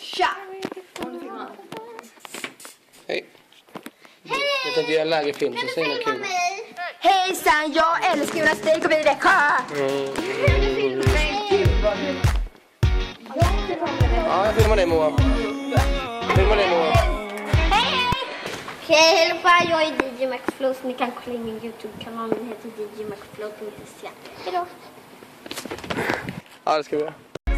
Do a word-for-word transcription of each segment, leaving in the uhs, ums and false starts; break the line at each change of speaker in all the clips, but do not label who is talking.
Tja!
Hej. Hej! Jag tänkte göra en lägerfilm, så säg något kul.
Hejsan, jag älskar gymnastik och bidräcka!
Mm. Ja, jag filmar dig, Moa. Filmar dig, Moa.
Hej, hej! Hej, allihopa, jag är D J McFlow. Ni kan kolla in min YouTube-kanal. Den heter D J McFlow punkt se. Hej då!
Ja, det ska vi göra.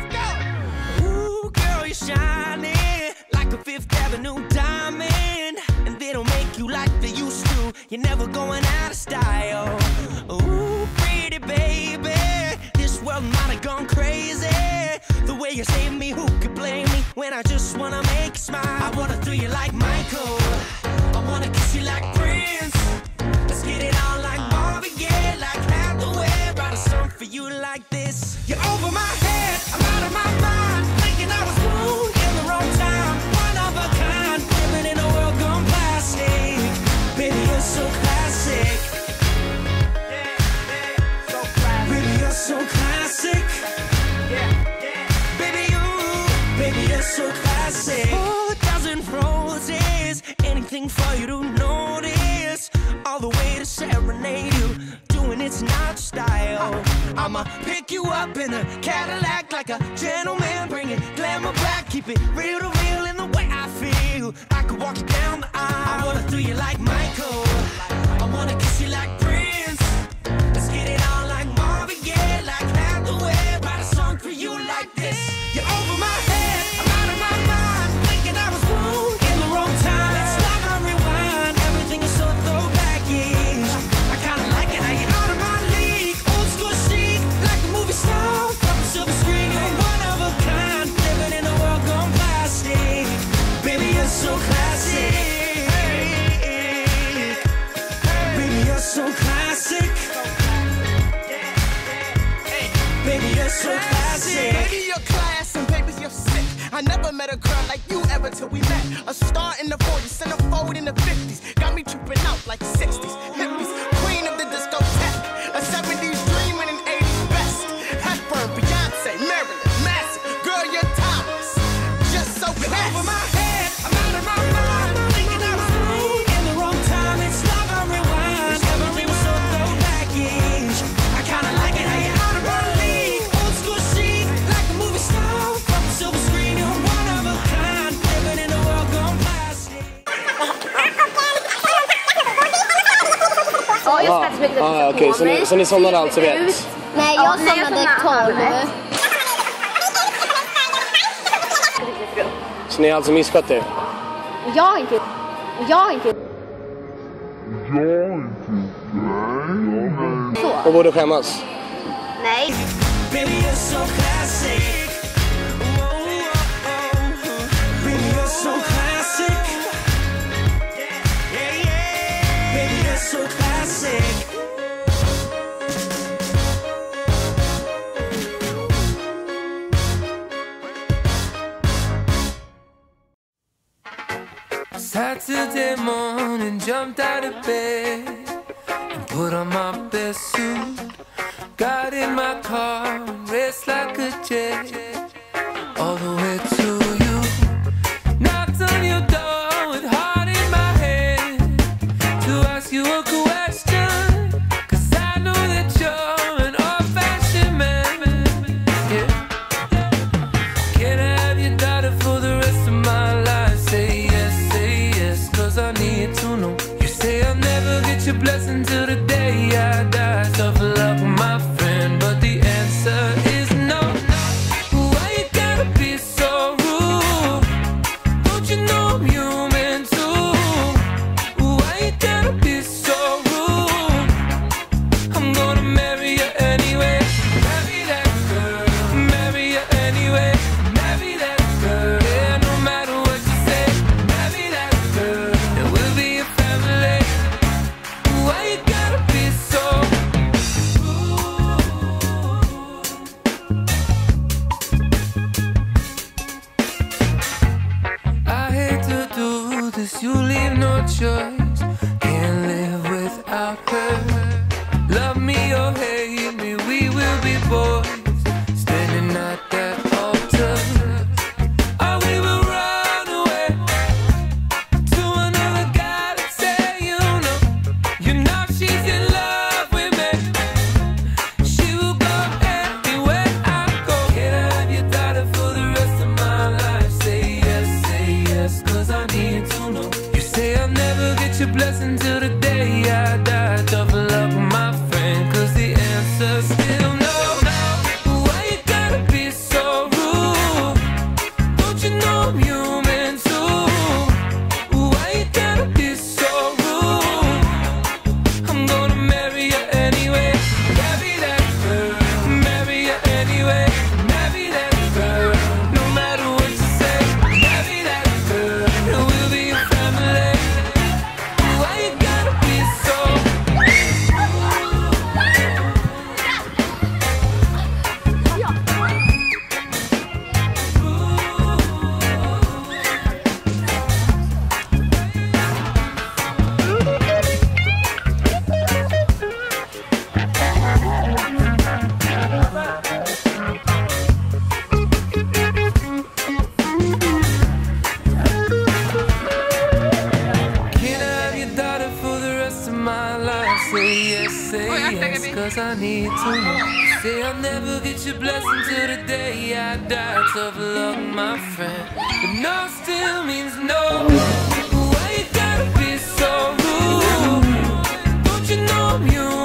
You're shining like a Fifth Avenue diamond, and they don't make you like they used to. You're never going out of style. Ooh, pretty baby, this world might have gone crazy. The way you save me, who could blame me when I just wanna make you smile? I wanna throw you like Michael, I wanna kiss you like Prince. Let's get it on like Marvin Gaye, like Hathaway. Write a song for you like this. You're over my head, I'm out of my mind, thinking I was in the wrong time, one of a kind, living in a world gone plastic. Baby, you're so classic. Yeah, yeah, so classic. Baby, you're so classic. Yeah, yeah. Baby, you, baby, you're so classic. Oh, a dozen roses, anything for you to notice. All the way to serenade you, doing it's not style. I'ma pick you up in a Cadillac like a gentleman, bring it glamour back, keep it real to real in the way I feel. I could walk you down the aisle. I wanna throw you like Michael, I wanna kiss you like Prince. Let's get it on like Marvin Gaye, like Hathaway. Write a song for you like this. You're over my head, I'm out of my mind, thinking I was wrong in the wrong time. Let's stop and rewind, everything is so throwback-ish. I kinda like it how you're out of my league, old school chic, like a movie star from a silver screen. You're one of a kind, living in a world gone plastic. Baby, you're so classic. Baby, you're so classic. Baby, you're so classic.
Baby, you're class and baby, you're sick. I never met a girl like you ever till we met. A star in the forties, centerfold in the fifties. Got me tripping out like sixties. Hippies, queen of the discotheque. A seventies dream and an eighties best. Hepburn, Beyonce, Marilyn, Massive. Girl, you're timeless. Just so classy.
Over my head, I'm out of my mind, thinking I was wrong in the wrong time. It's love on rewind, every was so throwback-ish. I kinda like it how you're out of my league, old school chic, like a movie star from a silver screen. You're one of a kind, living in a world gone plastic.
Ja, jag ska inte
Ah, okej, okay. så, ni, så ni somnade alltså vet?
Nej, jag somnade tolv.
Så ni har alltså misskött er?
Jag har inte... Jag har inte... Så.
Och borde skämmas?
Nej.
Baby, you're so classic. Oh, oh, oh. Baby, you're so classic. Yeah, yeah. Baby, you're so classic.
Saturday morning, jumped out of bed and put on my best suit. Got in my car and raced like a jet all the way to you. Knocked on your door with heart in my hand to ask you a question, 'cause I know that you're an old-fashioned man. Yeah. Can I have your daughter for the rest of my life? Say yes, say yes, 'cause I need to know. You say I'll never get your blessing till the day I die. Tough luck, my friend, but the answer is no. Why you gotta be so rude? Don't you know I'm human too? Why you gotta be so rude? I'm gonna marry you anyway. Marry that girl, marry you anyway. Marry that girl, yeah, no matter what you say. Marry that girl, and we'll be a family. Why you gotta be so rude? I hate to do this, you leave no choice. Can't live without her. Love me or hate me, we will be boys, standing at that altar. Oh, we will cause I need to. Say I'll never get your blessing till the day I die. Tough luck, my friend, but no still means no. Why you gotta be so rude? Don't you know I'm human?